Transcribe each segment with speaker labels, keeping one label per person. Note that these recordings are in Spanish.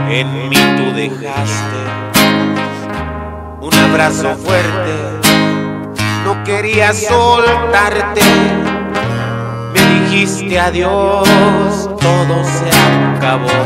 Speaker 1: En mí tú dejaste un abrazo fuerte, no quería soltarte. Me dijiste adiós, todo se acabó.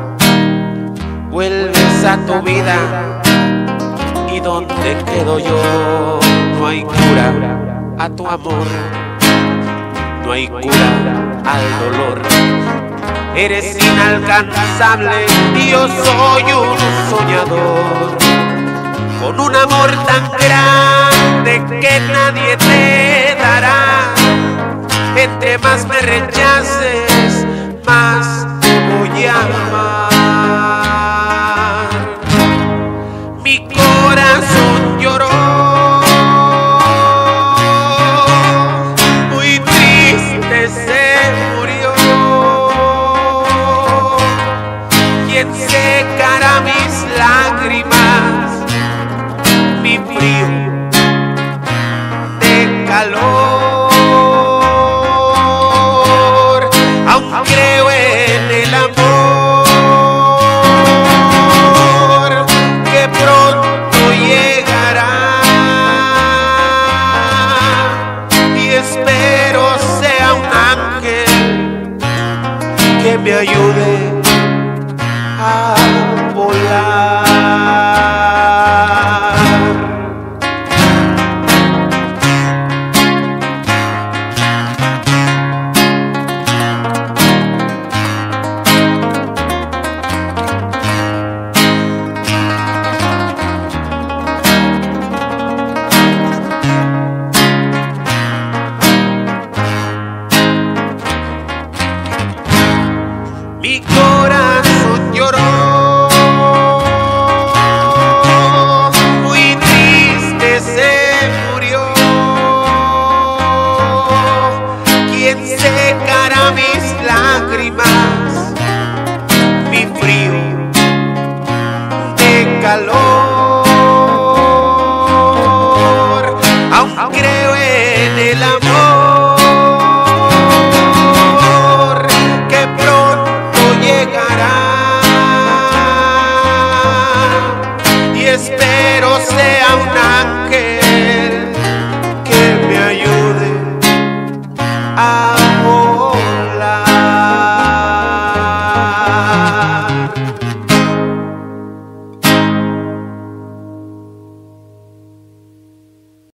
Speaker 1: Vuelves a tu vida, ¿y dónde quedo yo? No hay cura a tu amor, no hay cura al dolor. Eres inalcanzable y yo soy un soñador, con un amor tan grande que nadie te dará. Entre más me rechaces, más te voy a amar. Mi corazón lloró, muy triste se murió. ¿Quién secará mis lágrimas, mi frío de calor? Aún creo en el amor que pronto llegará, y espero sea un ángel que me ayude a volar.